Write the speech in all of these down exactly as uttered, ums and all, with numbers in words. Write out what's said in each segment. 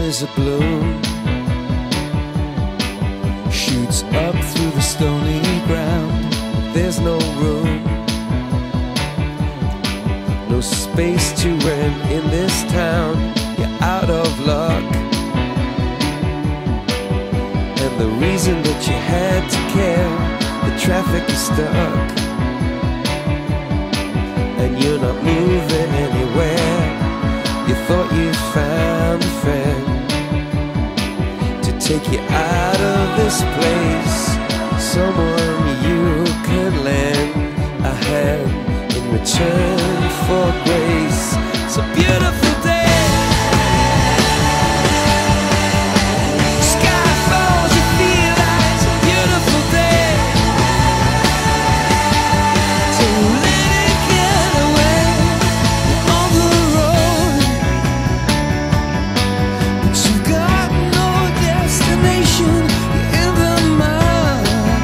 there's a bloom shoots up through the stony ground. There's no room, no space to rent in this town. You're out of luck, and the reason that you had to care, the traffic is stuck, and you're not moving anywhere. You thought you found a friend to take you out of this place, someone you can lend a hand in return for grace. It's a beautiful day. Sky falls, you feel like it's a beautiful day. So let it get away on the road, but you've got no destination. You're in the mud,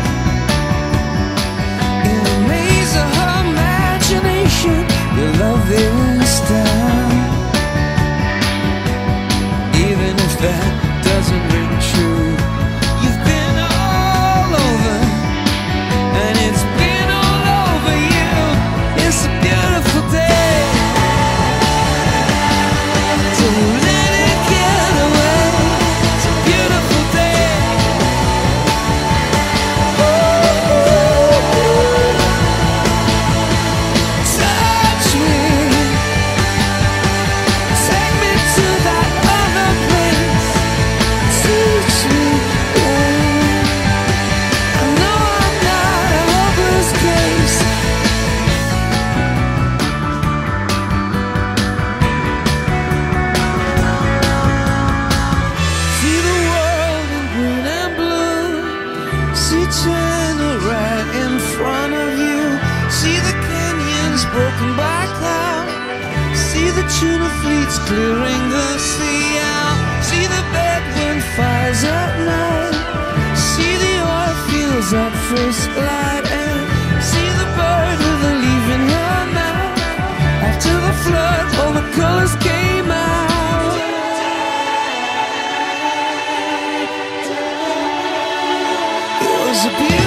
in a maze of her imagination. Your love is down, even if that doesn't ring true. You've been all over, and it's been all over you. It's a beautiful day, so let it get away. It's a beautiful day. Touch me, take me to that other place. Teach me, oh, I know I'm not a hopeless case. See the world in green and blue. See China right in front of you. See the canyons broken by cloud. See the tuna fleets clearing the sea out. See the bedroom fires at night. See the oil fields at first light. And see the bird with a leaf in her mouth. After the flood, all the colors came out. It was a beautiful